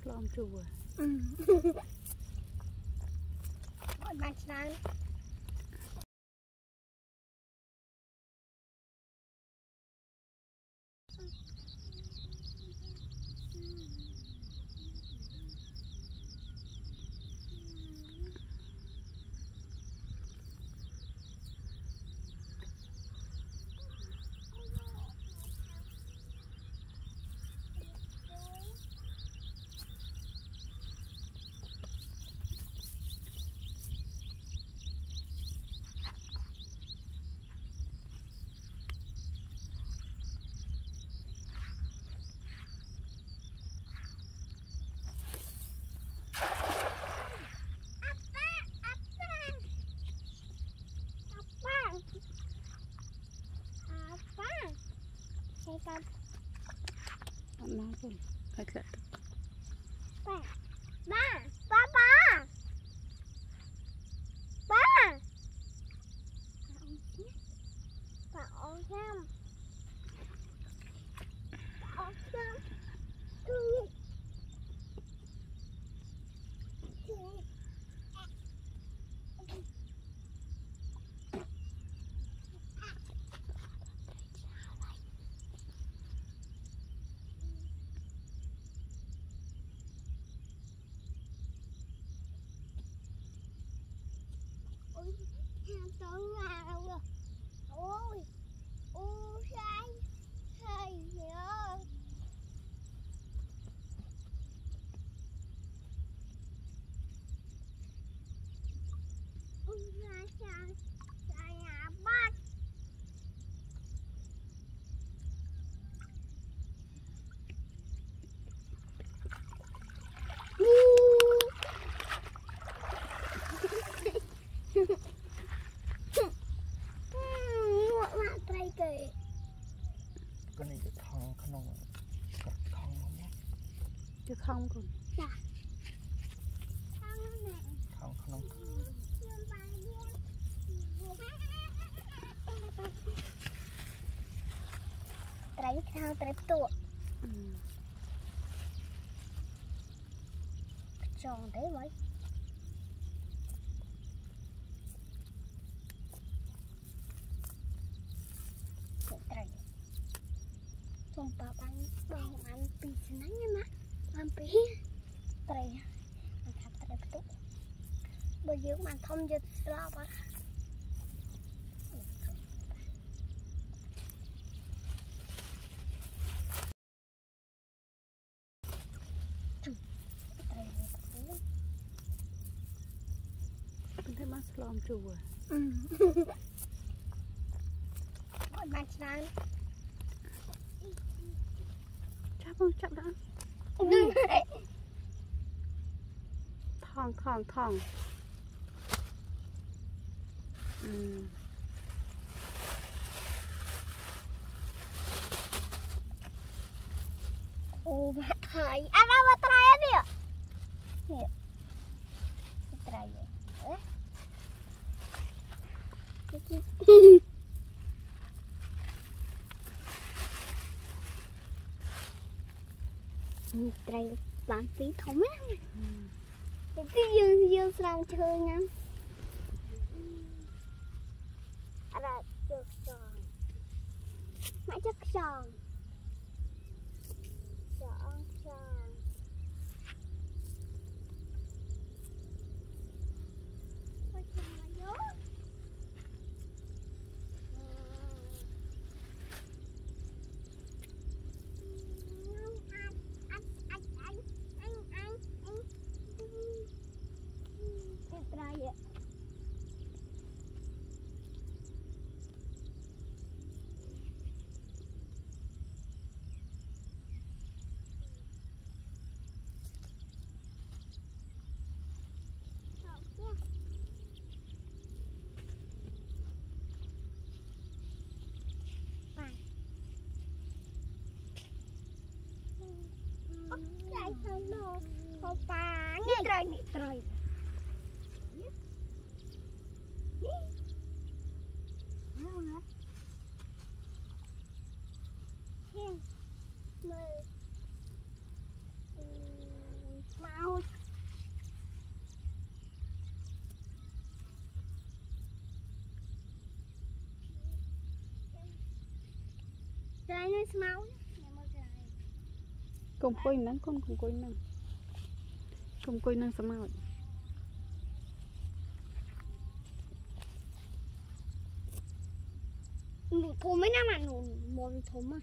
lom chùa. Mọi bạn sao? Con Anh nói con phải lại ba ba ba ba ba ba ôm xem ôm xem tới nào rồi ôi ôi sai sai nhớ ôi sai sai sai nhà bắt con nàyจะทองขนมกับทองมั้ง chứ không còn ทองขนม trái sao trái tụ tròn thế vậy trái không bao bánh bao ăn pì nắng nha má ăn pì trái ăn thắp trái tụ bây giờ mà thông giật sao vậy con thấy mắt lom chùa. mọi bạn sao Chắc đã thong ô bạn thầy ăn đâu mà trai đi ạ nè trai vậy trai bán phí thống á cái dương sang chơi nha à được rồi mãi chắc giòn giòn giòn ôi trời ơi nhớ trai vậy trai sao nó không phá nghe trai Trời nó máu. Cùng coi nắng con cùng coi nắng. Cùng coi nắng sao màu. Thú mấy năm mà một thú mà.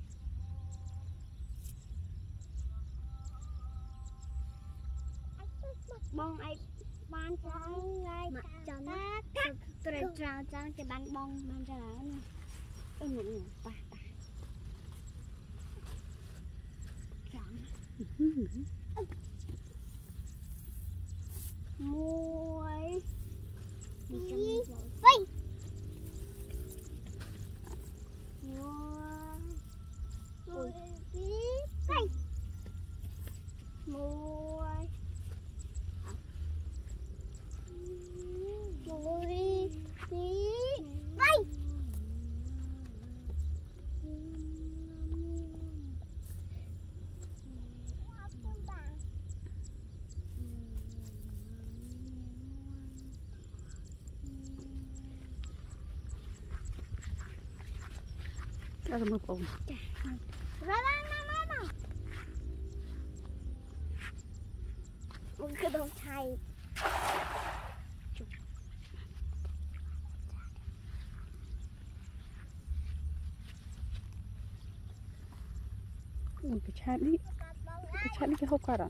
Bông ai ban mặt tròn trời trào trăng cái ban bông ban ra là nó ngủ ba tròn muối vây muối vây muối vây Đó là mực ổn. Ra một cái đồ thầy Cái chát đi cái hộp cả đó.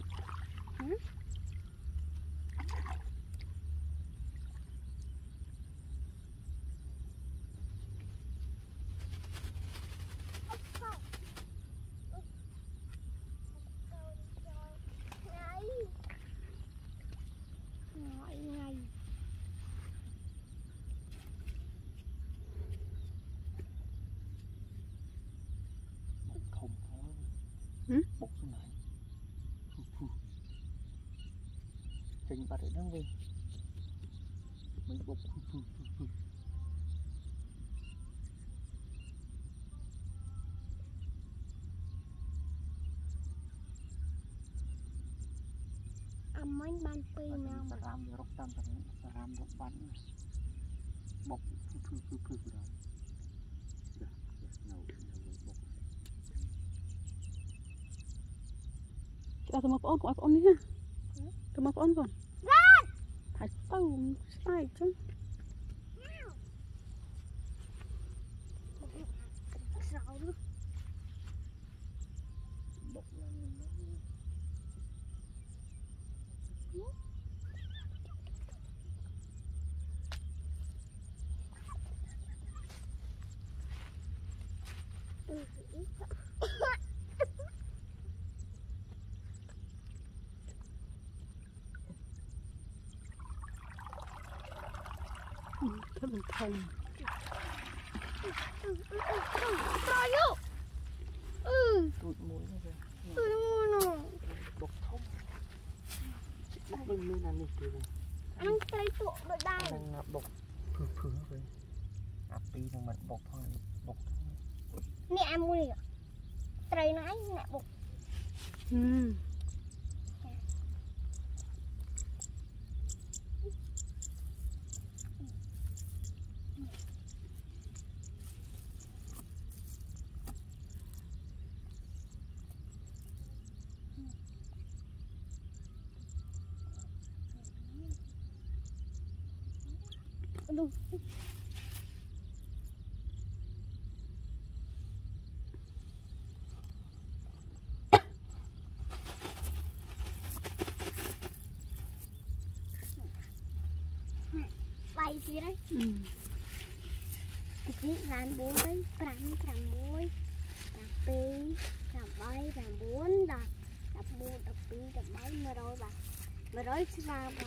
Bốc xuống này. Trình bật ở đó đi. Mình bốc mấy ban pi nào mà ram rốc tam ram rốc bắn bốc rồi. Cho tụi mực ổn đi ha. Tụi mực ổn còn. Phải tao sai chứ. Thật là thông. Trời ơi. Tụi muối này kìa. Tụi muối nè. Bốc thông. Bốc bên bên này kìa. Anh tay tụi đôi đai. Đang bốc phừ rồi. Pi thằng mình bốc thôi, bốc. Nè em mua nè. Trời nó ấy nè bốc. Đúng. Bay gì đấy? Cái rán 4 đấy, rán 1, rán 2, rán 3, rán 4, rán 1, rán 2, rán 3, mà rồi bà. Mà rồi sẽ ra bà.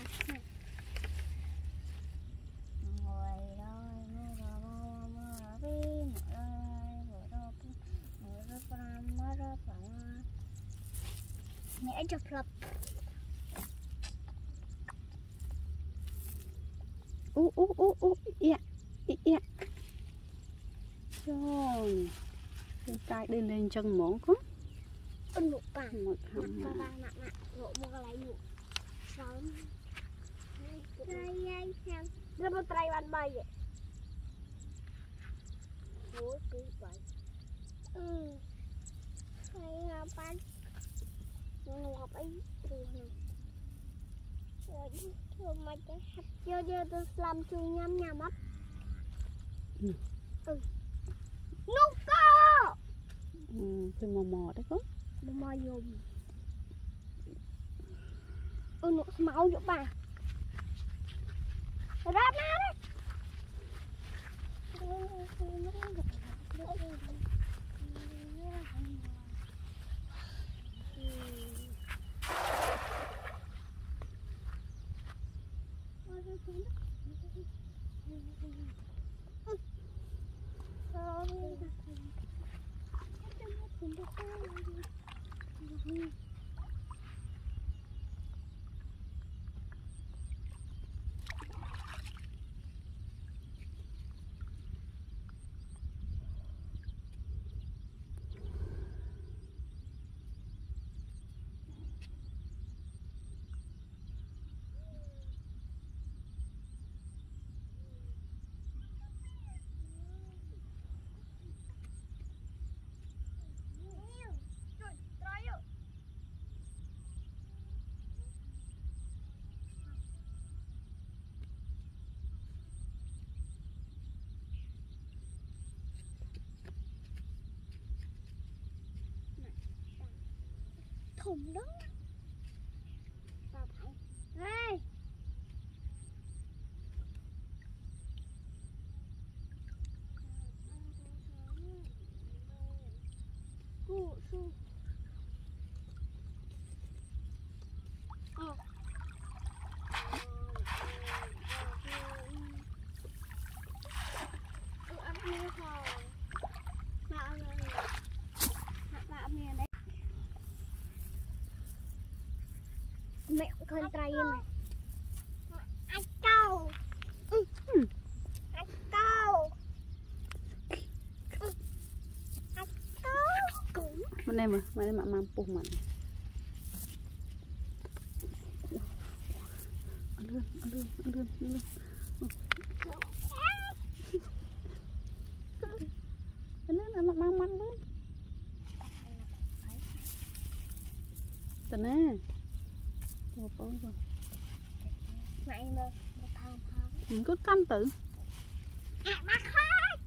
Mẹ chụp lập. Dạ. Rồi. Hiện tại đây lên chân món có. Nụ bàn. Nụ bàn nặng. Nụ mua lại nụ. Sớm. Đây xem. Nó một trai bàn bay vậy. Ủa cứ vậy. Hay ngọc ngọc ấy rồi mà cái hạt vô tôi làm chung nhắm nhà mắt nút co phải mò đấy con mò dùng nụ máu chỗ bà ra đấy thùng đó đây cụ su mẹ con trai này anh câu anh câu anh câu bên đây mà mampu mà ăn lươn ăn mặn luôn tận nè một con rồi mày mà thằng mình cứ canh tự mà khơi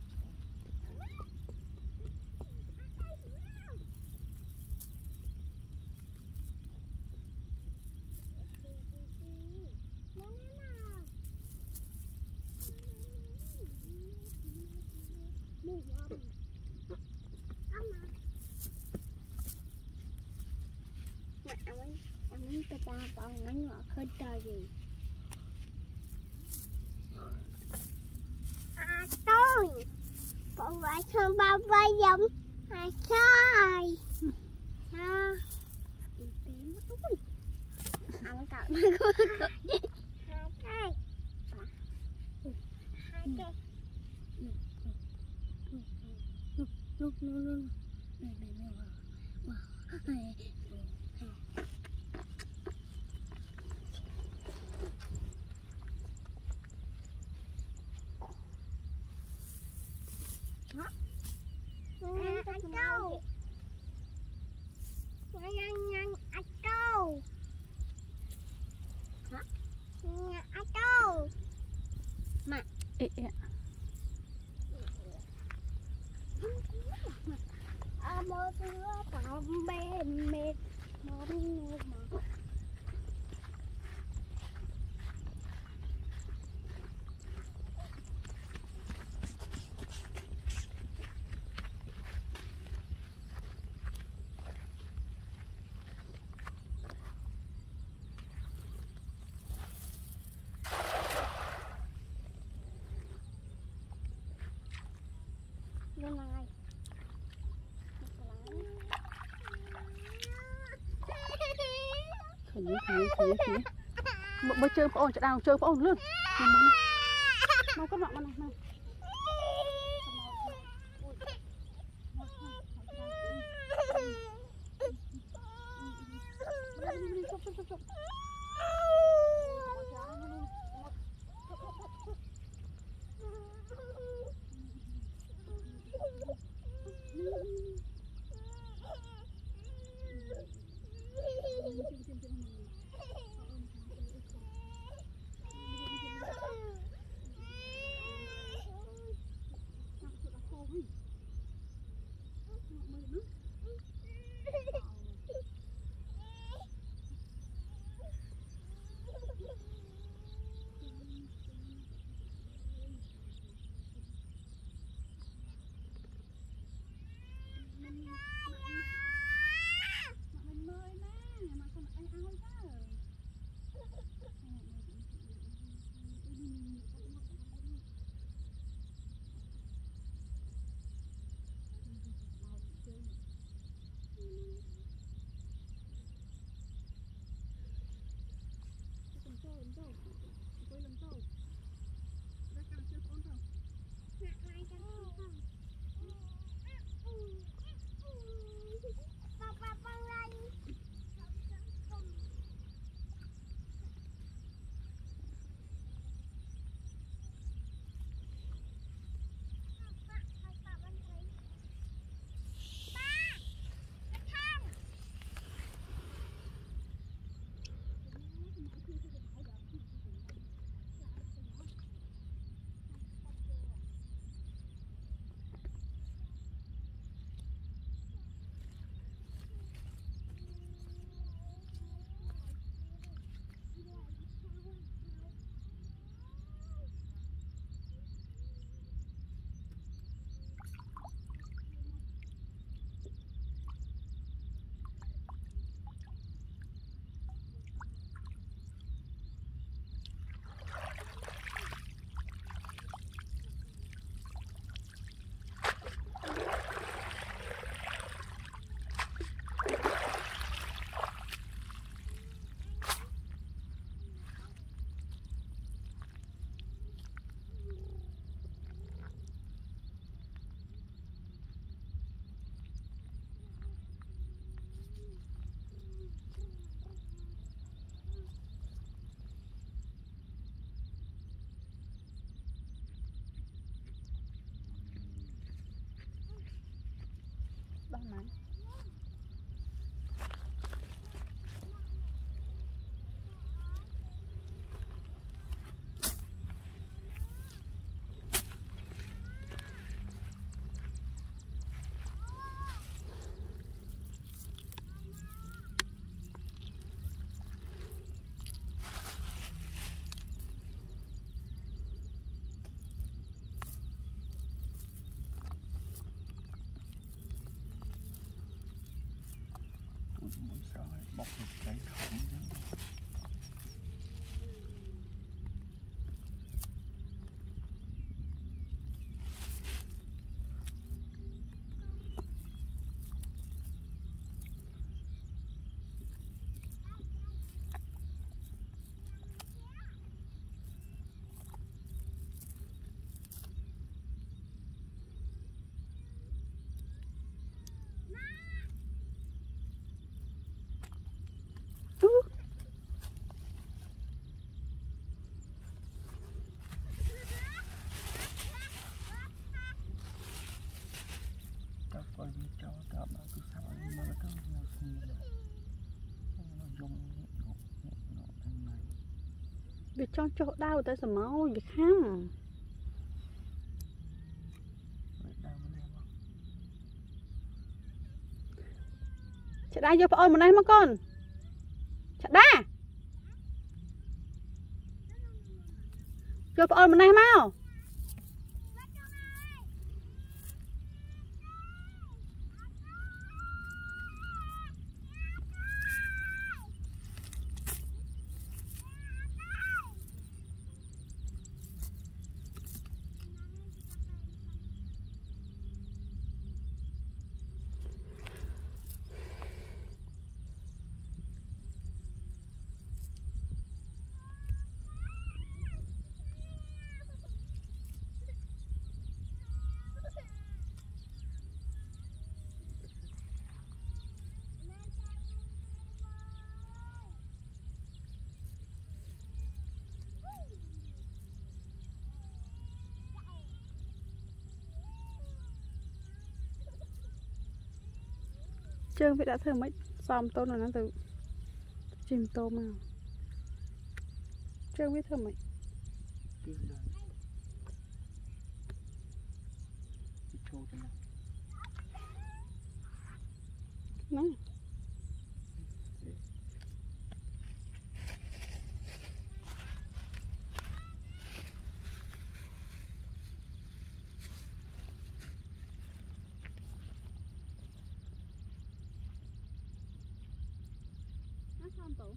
anh ta bằng anh ngọt hơn trời gì tôi còn lại hơn bao vây giống sai anh cạo nó anh câu nhanh anh câu anh câu mà mơ tưa tao bên mệt mệt mà lên này khỉ bơi chơi phổ chạy đào chơi phổ luôn mau các bạn này Mũi sợi bọc một cái khổng coi như cho cả ba cứ sao mà nó cứ nó xinh nó dùng nó này việc cho chỗ đau tới sầm máu việc ham chả đa vô ôi mà này mà con chả đa vô ôi mà này mau chơi vậy đã thử mấy xòm tôm rồi nó từ chìm tôm nào chơi biết thử mấy này xong tủ.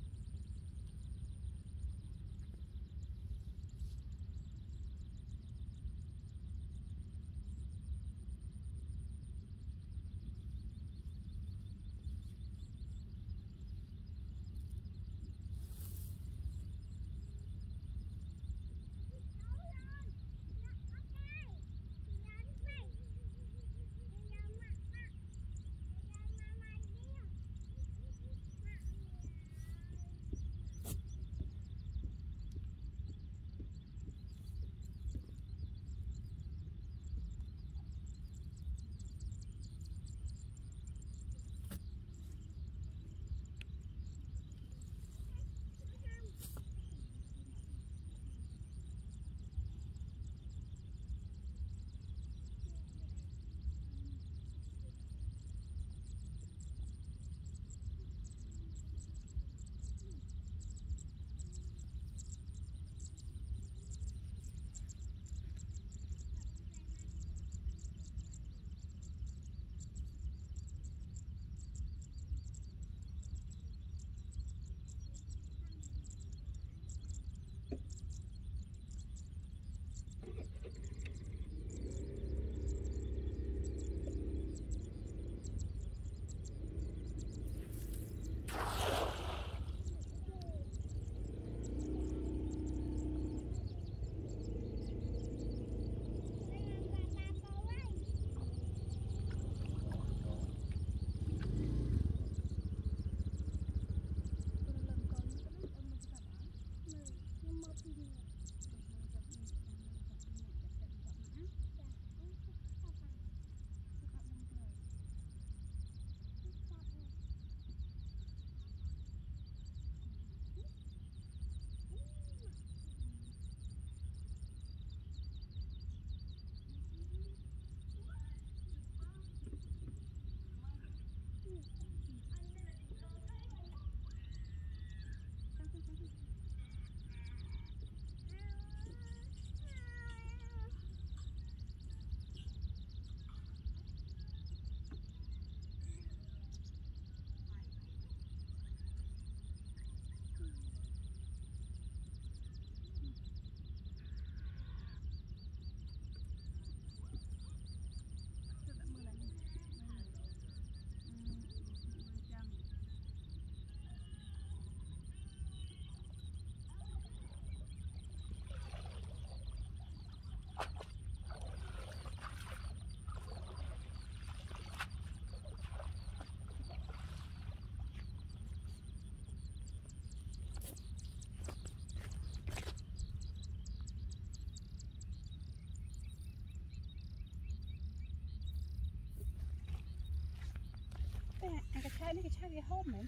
Anh cái chai cái hộp này.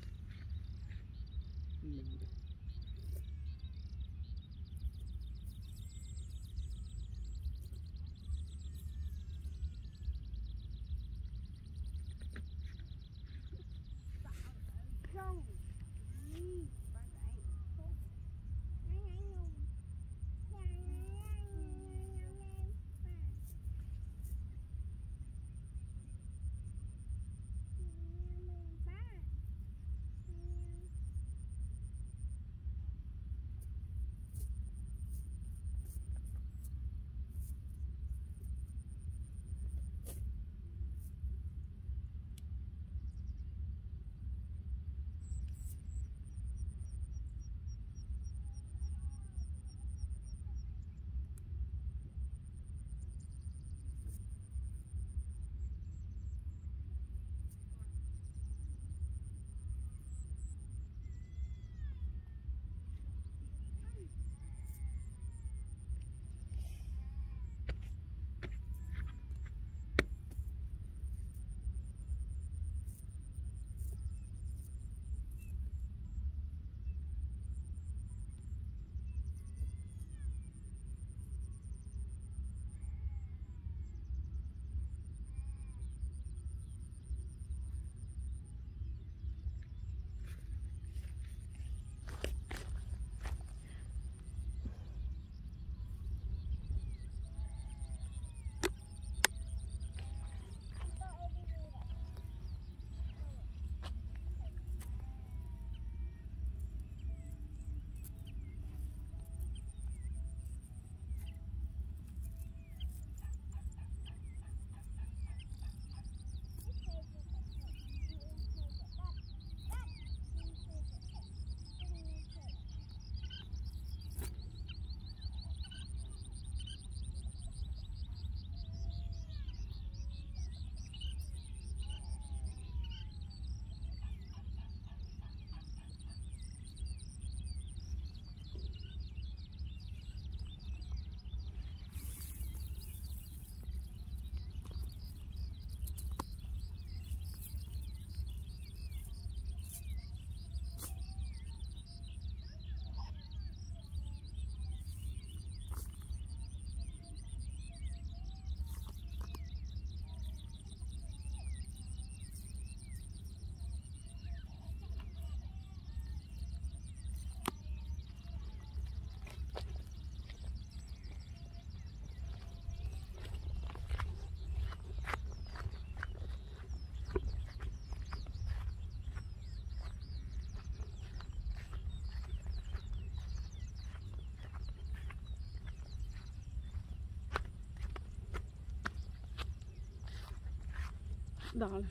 đỏ này.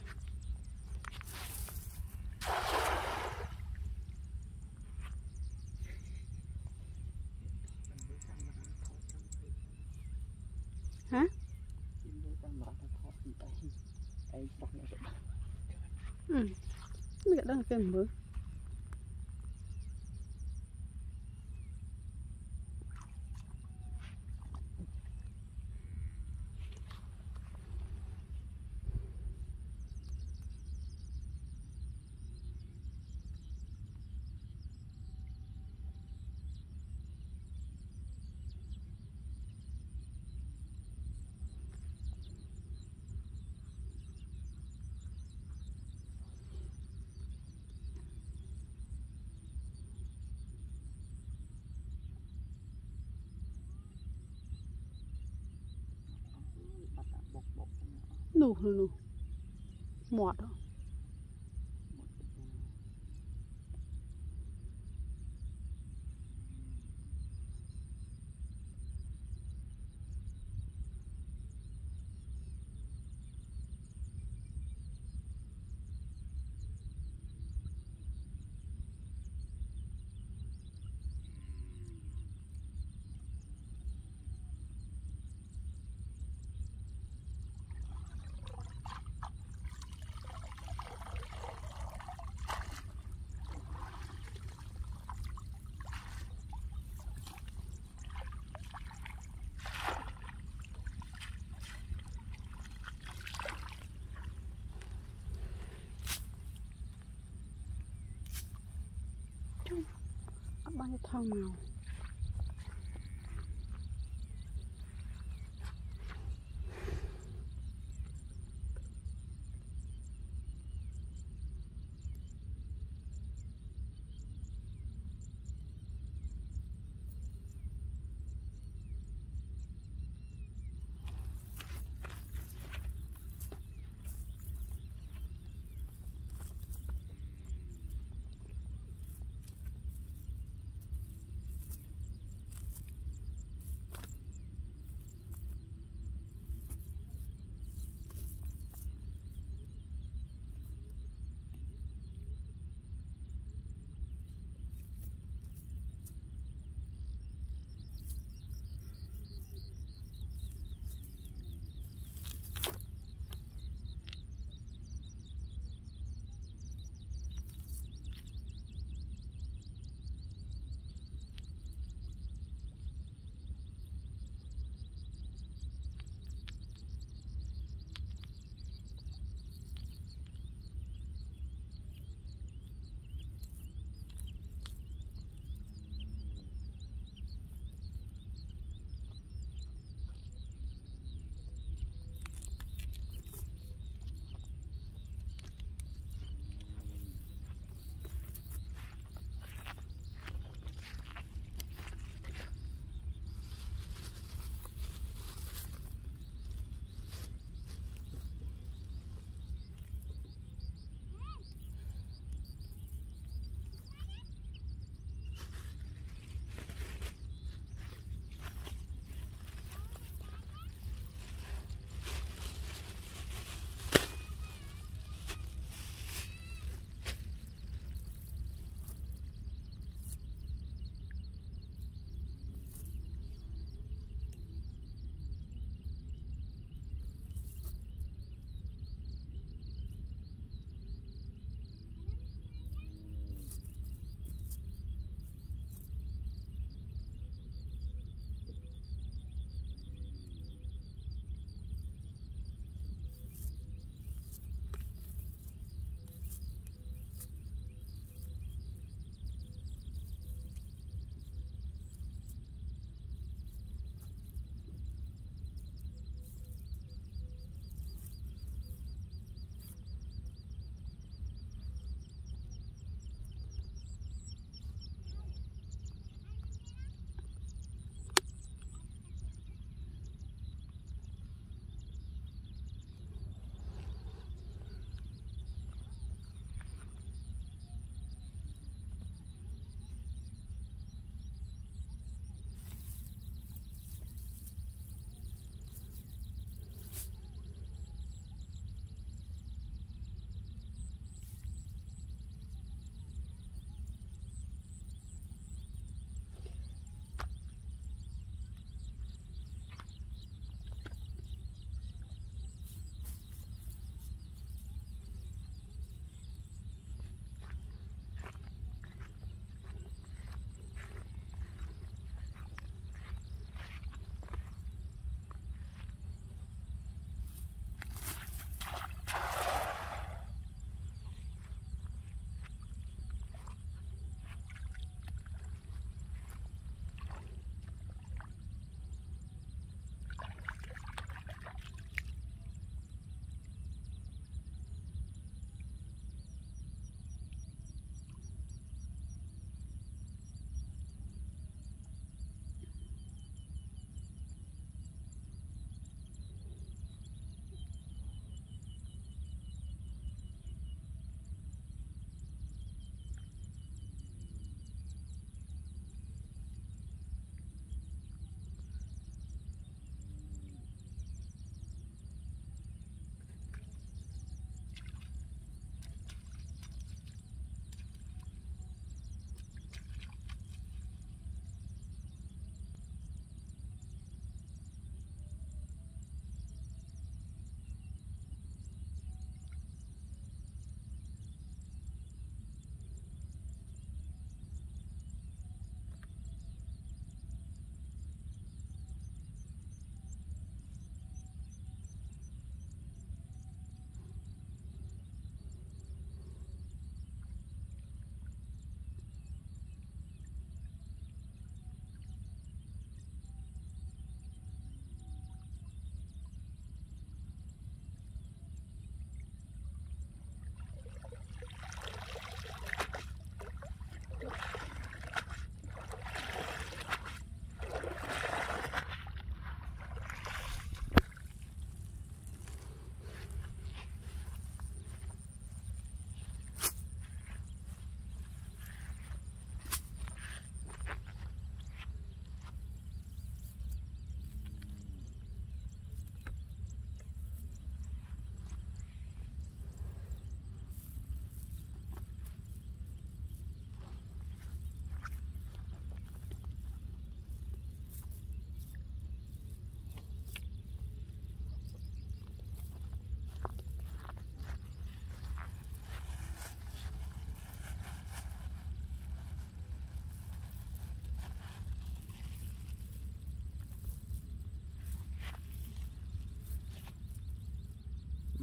Hả? Ừ. Mấy cái đó là cái mưa. Đủ rồi. Mọt đó. Bao nhiêu thằng nào.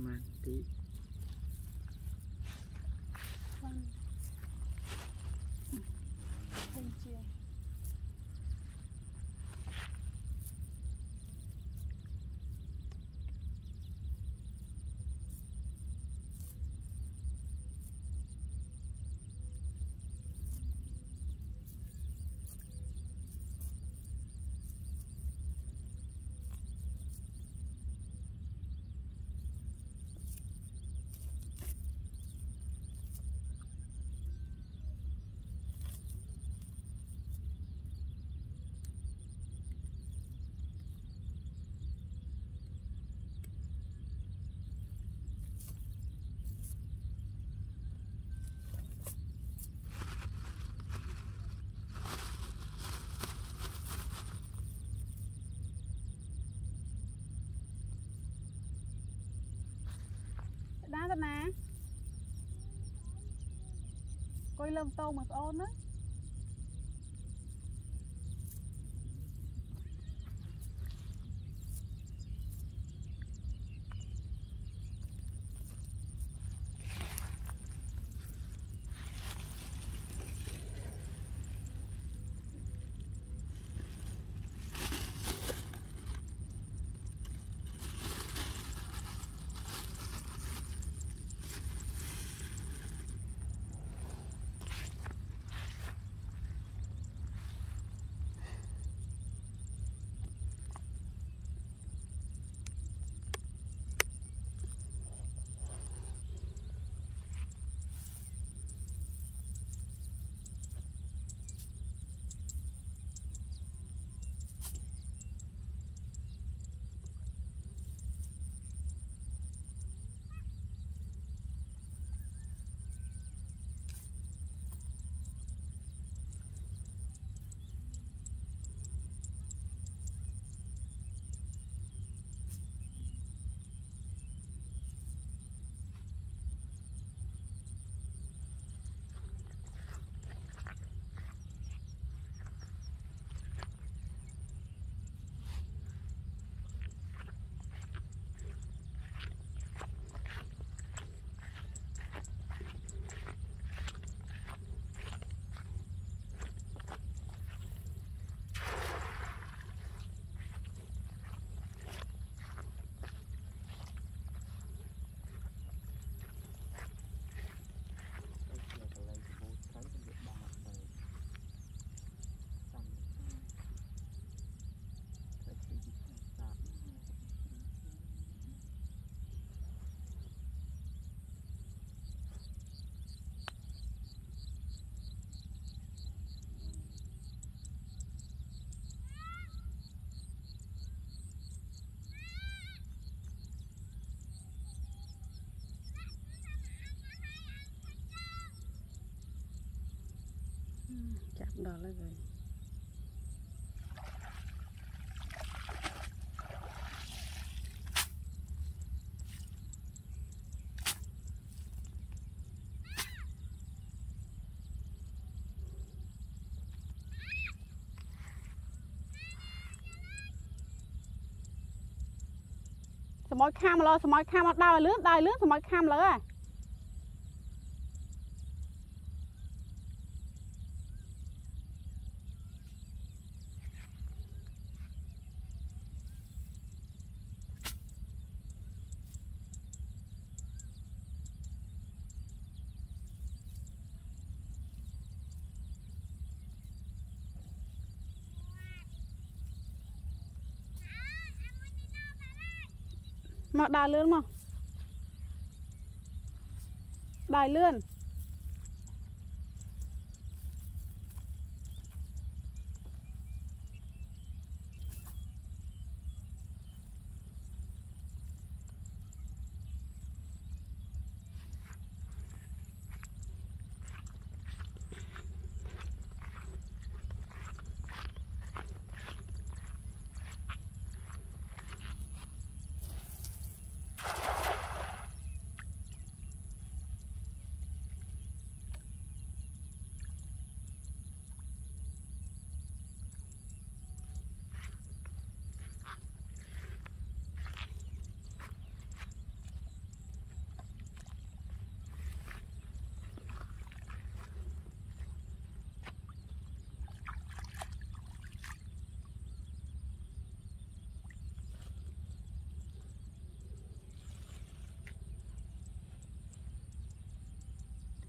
mà tí không chiều. Đá ra nè. Coi lông tô mà ôn á. Chạm đó là rồi. Mỏi kham lo, mỏi kham đau lướt, mỏi kham lỡ à. Mà đài lươn mà. Đài lươn.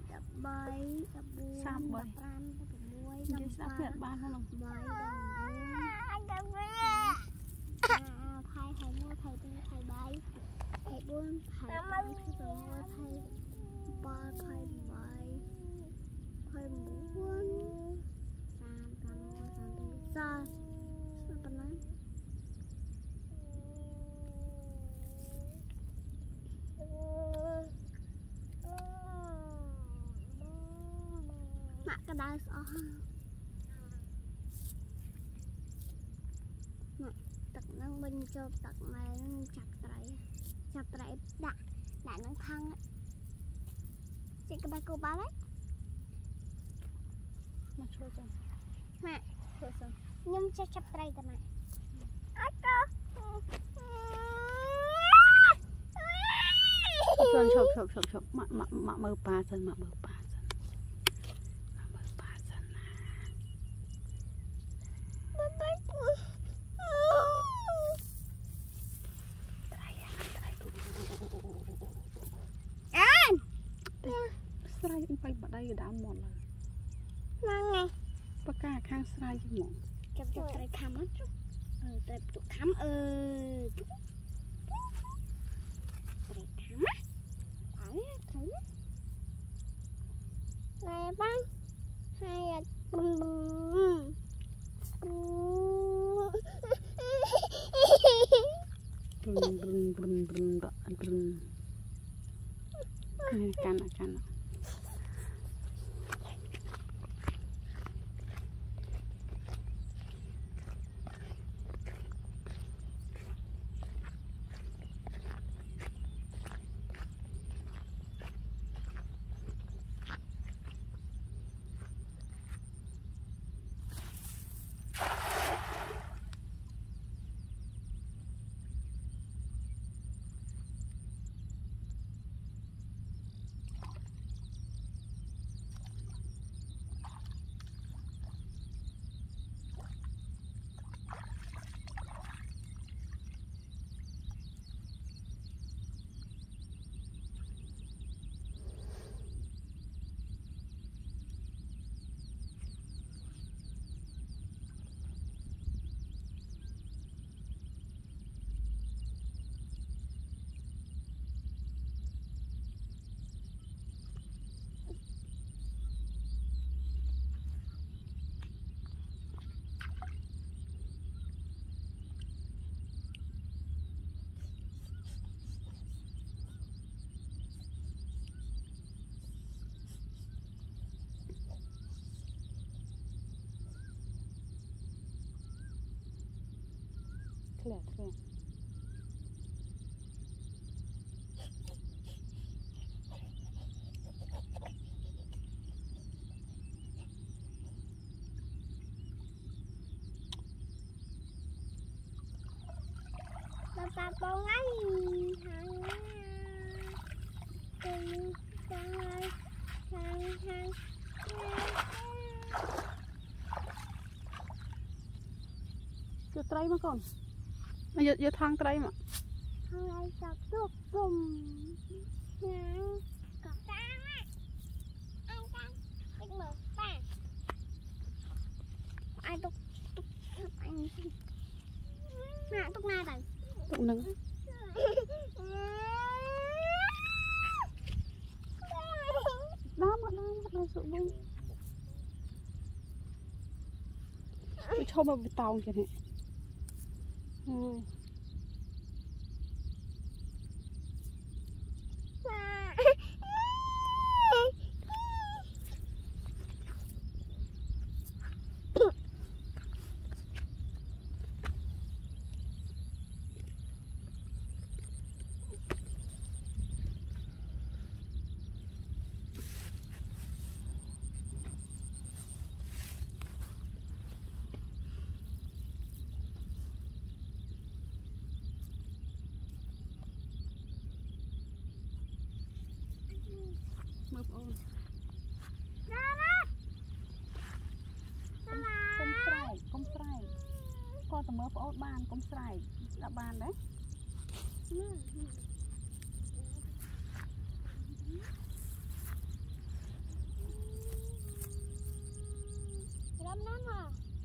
đập bay đập buông Sao đập bay? ram đập muối Vậy đập sao ba biết bán không? bay đập buông thay thầy mua thầy tên thầy bay thầy buông thầy bán thầy mua thầy ba thầy bay thầy buông sam cano sam tên sao sao tên nói mạ cái đá sao tật năng bình cho tật mà chặt trái đã năng thăng chị cái bài cô ba đấy Mà chua chân. mẹ Chua chân. nhưng cho chặt trái tầm này Chụp. Mạ mơ ba chân, mạ mơ ba chân. Mạ mơ ba chân nè. Srai cũng phải bắt đây đã một lần. ngon nè Bác cả khang srai chứ một. chặt trái khăm hết trái tụ khăm trái khăm á thấy này băng hay Brừng. Cana. Clear. Bà bông ấy thằng Chưa tray mà con. Giờ thang tray mà. thằng này sập tuột bùm ngang cọt trang á anh trang thích mở ba ai tục anh nè tục này đây Tục nâng. Đó sự bông. Tôi cho vào tàu kìa này. Mơ ôn. Công srai. Con tầm mơ ôn ban công srai là ban đấy. lắm lắm à.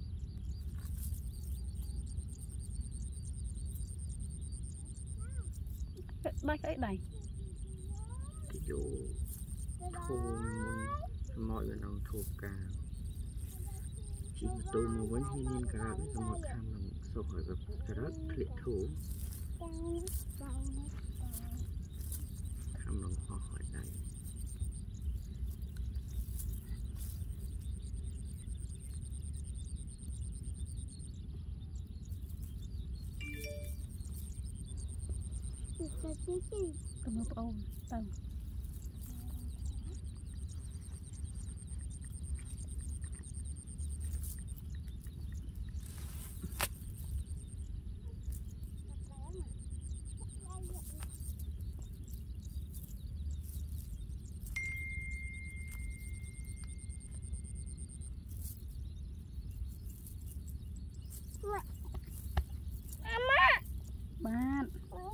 Bác ấy đầy. Cái chỗ thô mọi người đang thô cà chỉ mà tôi mà vẫn hay nên cà rốt cái một tham làm sâu hỏi gặp cà rốt liệt thủ tham làm họ hỏi đây Cầm hộp ôm tao. Bạn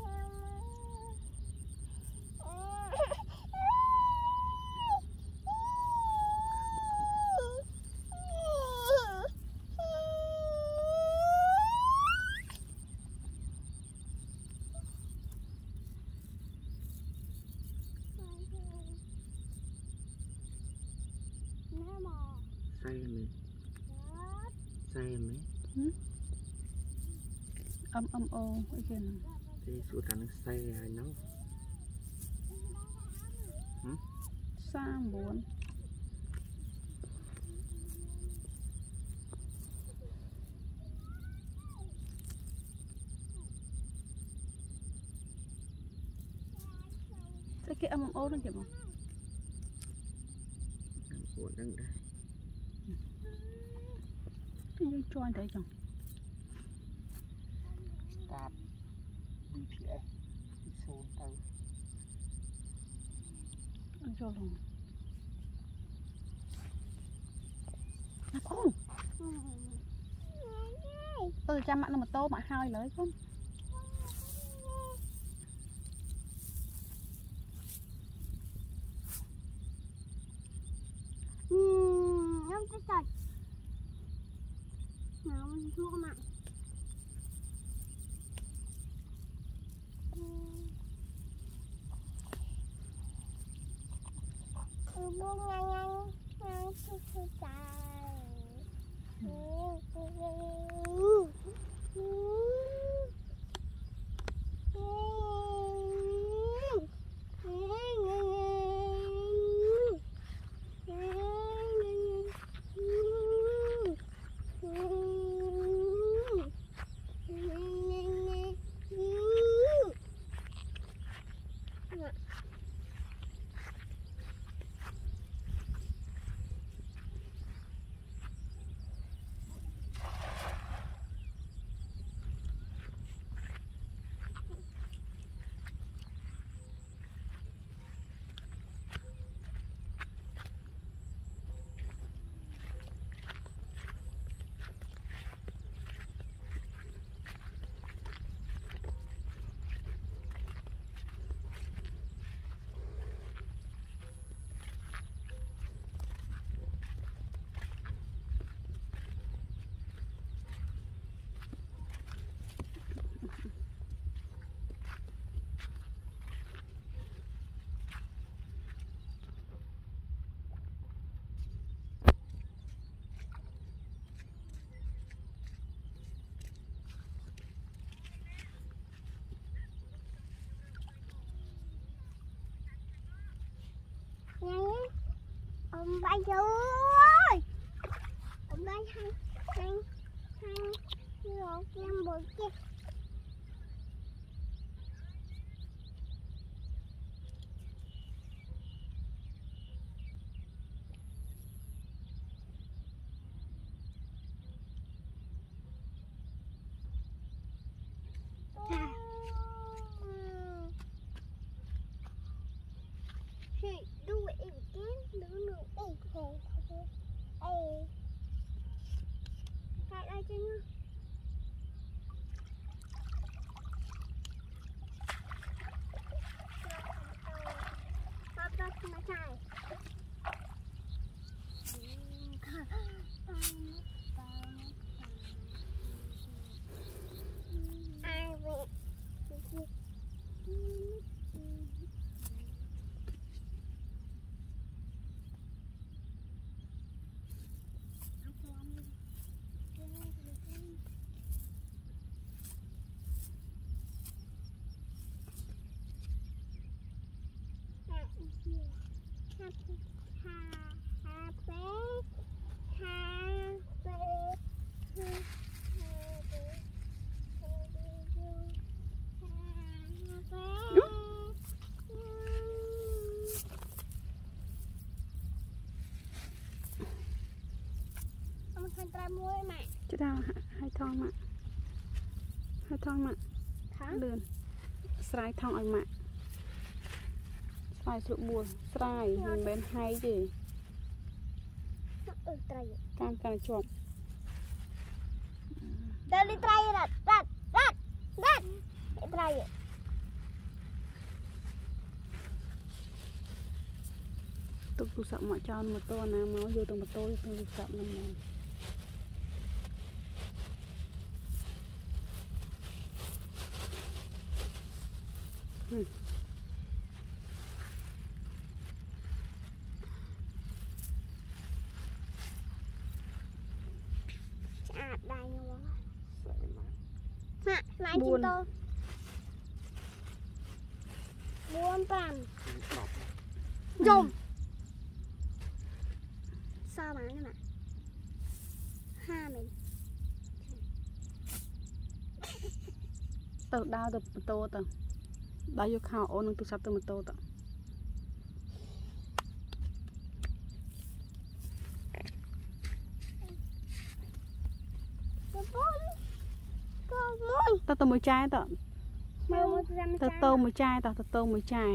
say em ấy say em ấy âm ô cái kia nè. thì số thằng say ai nấu Xa buồn. Cái âm ô nó kìa mà. buồn đang đây Như cho anh thấy chồng. start BPS đi xôn tới Anh cho luôn. Không. Cha mặn nó mà tô mà hai lấy không. Không có sạch. Nào mình thua mặn. Buông ngang ông bay ơi, ông bay hai rồi em bồi kia. Chứ đâu hai thon mà lươn sài thong ở mạng sài sụp buồn sài mình bên hay gì cam cam chọp đây đi trai đặt trai tôi sợ mọi cho một tô nào máu vô từng một tô tôi sợ lắm này. đây nha nè nãy chúng tôi buôn pram dùng sao mà cái này ha mình tao đau từ một tô tao đau vô khảo ôn nó tụi sắp từ một tô tao tao tô mùi chai tao tao tô mùi chai tao tô mùi chai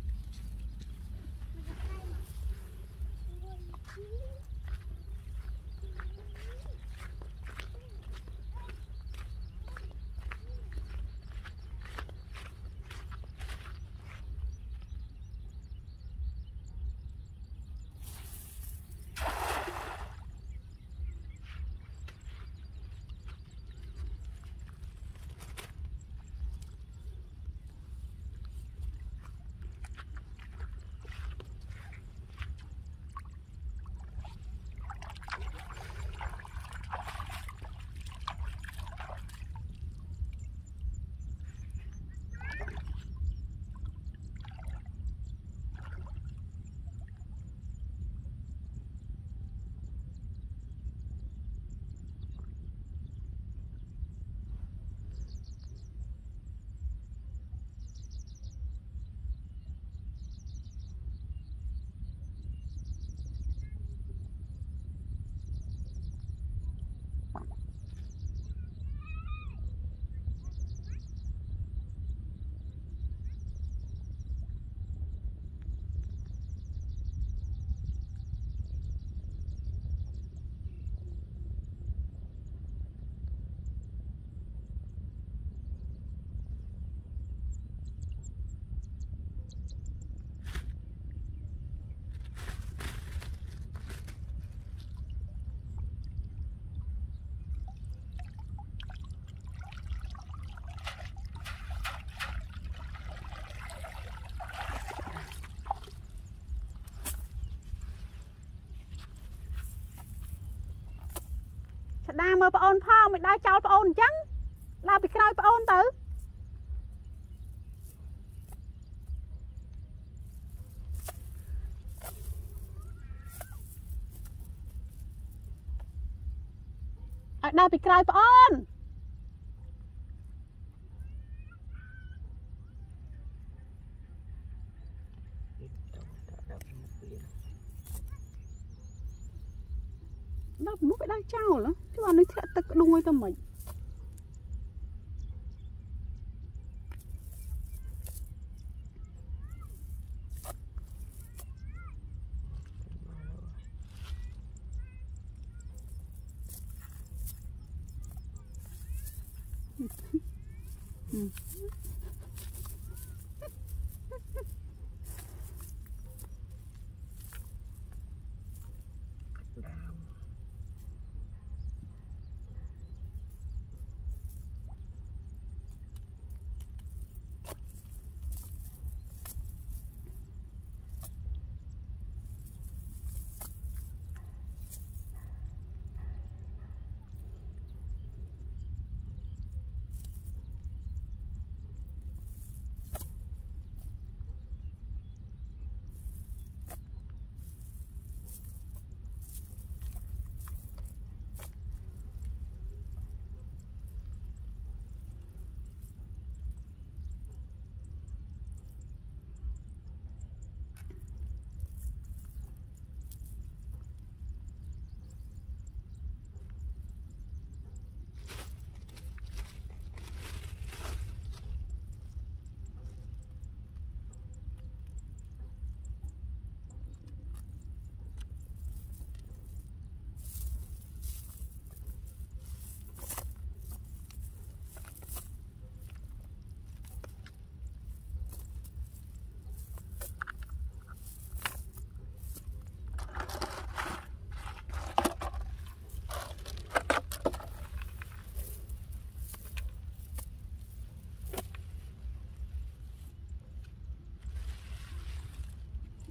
đang mơ ôn phong mình đang cháu ôn trắng là bị coi ôn tử ở đây bị coi ôn nó muốn phải đang trao lắm chứ mà nó thiệt tật đuôi tao mình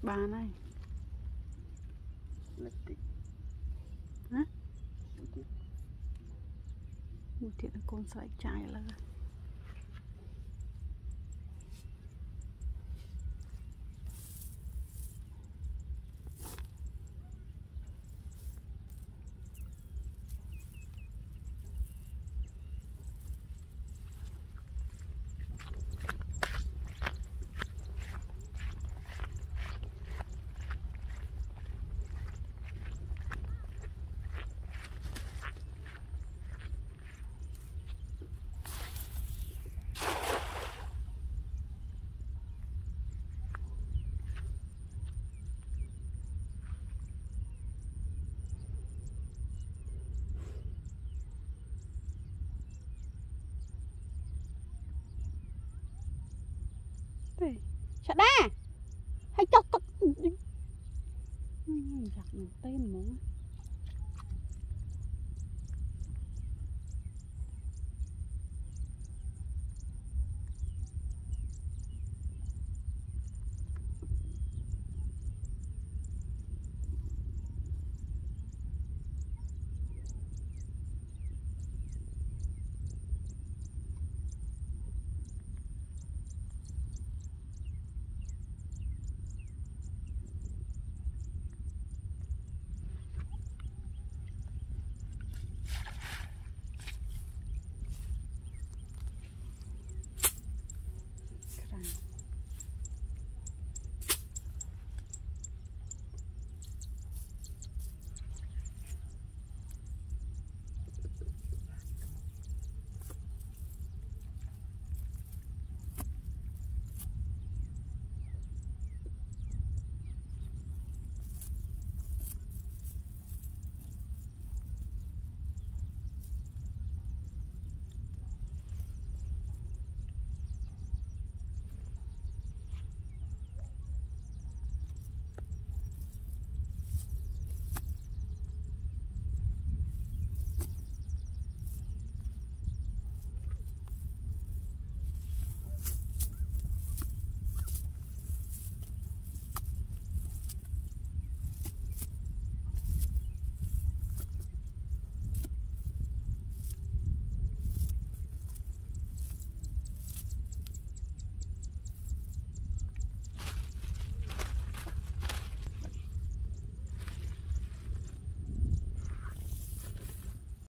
Ba này. Hả? Một thiện là con sợi trái là Sợ đa hay chọc giặc tên muốn